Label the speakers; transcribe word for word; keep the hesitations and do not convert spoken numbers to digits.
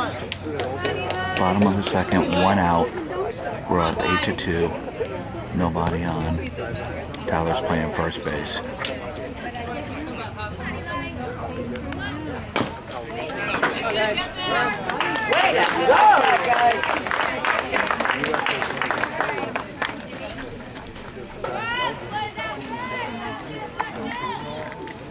Speaker 1: Bottom of the second, one out. We're up eight to two. Nobody on. Tyler's playing first base.
Speaker 2: Way to go, guys!